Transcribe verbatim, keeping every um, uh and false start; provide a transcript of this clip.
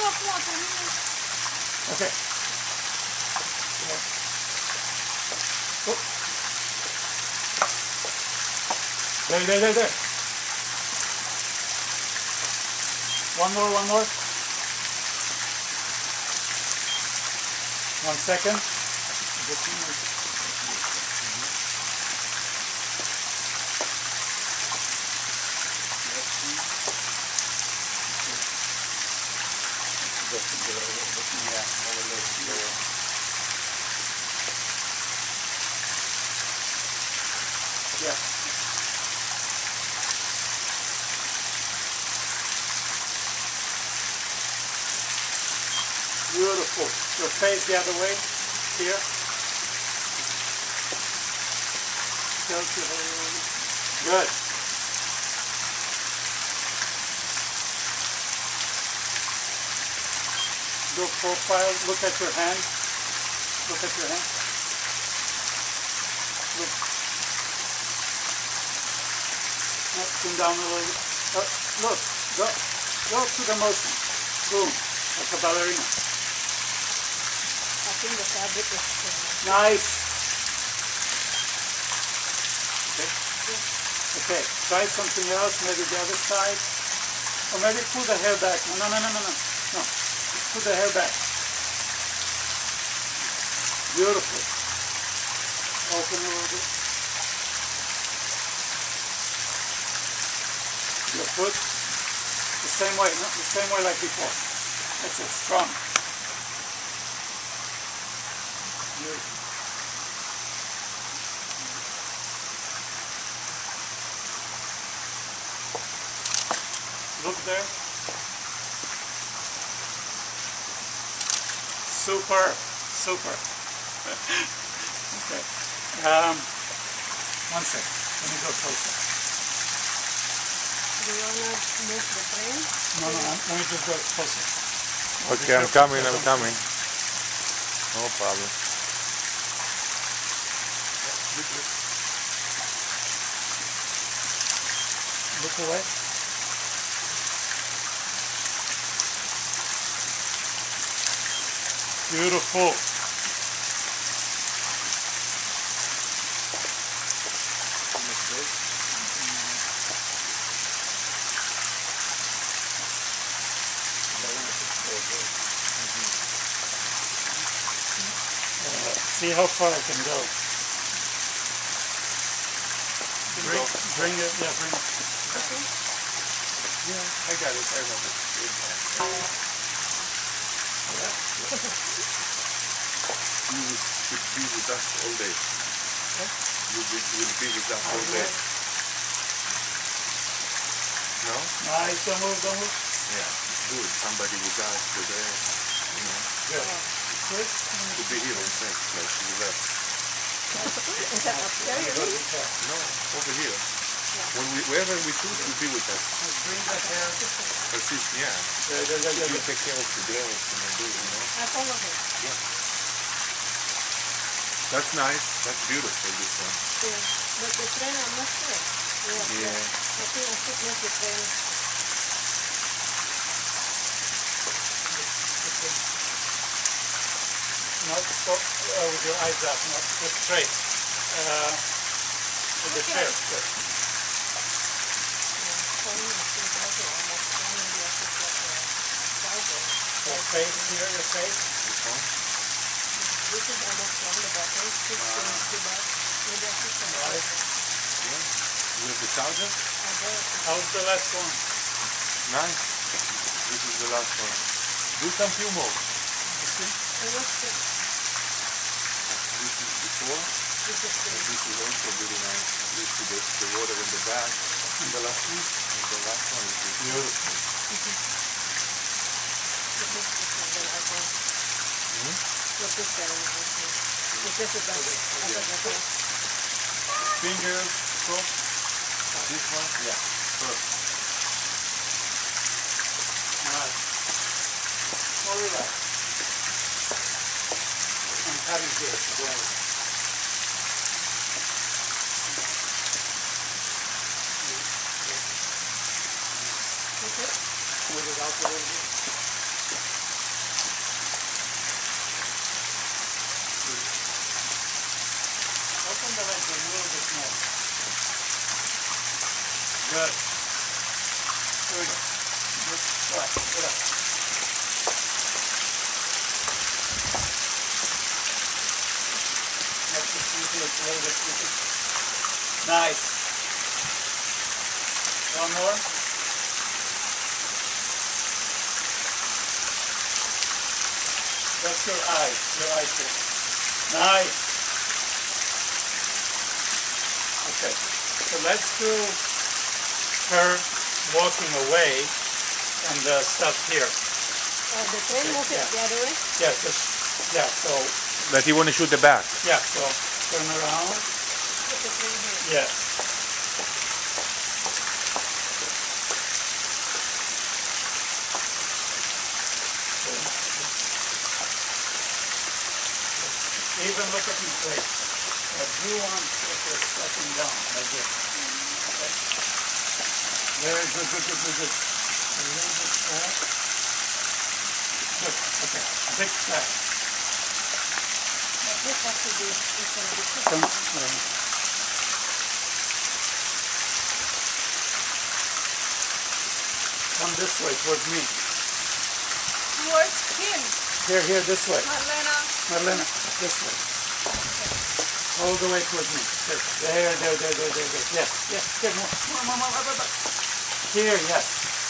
Okay. Oh. There, there, there, there. One more, one more. One second. Yeah. Beautiful. Your face the other way. Here. Good. Go profile. Look at your hand. Look at your hand. Look. Now, come down a little bit. Uh, look. Go. Go to the motion. Boom. Like a ballerina. I think the fabric is uh, nice. Okay. Okay. Try something else. Maybe the other side. Or maybe pull the hair back. No, no, no, no, no. No. Put the hair back. Beautiful. Open a little bit. Your foot. The same way. No, the same way like before. That's it. Strong. Beautiful. Look there. Super, super. Okay. Um, one second. Let me go closer. do you want to move the frame? No, no, let me just go closer. Okay, I'm coming, I'm coming. No problem. Look away. Beautiful. Uh, see how far I can go. Bring, bring it, yeah, bring it. Okay. Yeah, I got it, I got it. You should be with us all day. Okay. You will, will be with us all day. No? Nice, don't move, don't move. Yeah, it's good. Somebody with us today, you know. Good. Good. To be here on set, like with us. Is that upstairs, you mean? No, over here. When we, wherever we shoot, you'll be with us. Bring the hair. Assist, yeah. Yeah, yeah, yeah, You yeah. take care of the girls and I do, you know. I follow him. Yeah. That's nice. That's beautiful, this one. Yeah. But the train, I'm not sure. Yeah. Yeah. I think I should make the train. Not so, uh, with your eyes up, not just straight. Uh, with the Okay. chair. Good. Your face here, your face. This one? This is almost on the bottom. Six inches to back. Maybe I should come Right. Yeah. You have the charger? How's the last one? Nice. This is the last one. Do some few more. You see? This is before. This is And the this is also really nice. You see the, the water in the back. And the last one. And the last one is this. Beautiful. Hmm? Finger, so. This one? Yeah. Perfect. Nice. More relax. I'm having here. Go ahead. Smooth it out a little bit. a little bit more. Good. Here we go. Just try. Get up. Let's just use it a little bit. Nice. One more. That's your eye. Your eye tip. Nice. Okay. So let's do her walking away and the stuff here. Uh, the train move it Yeah. the other way. Yeah, just, yeah, so, That you want to shoot the back. yeah, so turn around. Put the train here. Yes. Even look at me straight. I do want to put this stepping down like this. Okay. Very good, good, good, good, good. A little bit back. Good, okay. Big step. But this has to be, it's going to be quick. Come, uh, come this way towards me. Towards him. Here, here, this way. Marlena. Marlena, this way. All the way towards me. There, there, there, there, there, there. Yes, yes. Here, more, more, more, more, more, more. Here, yes.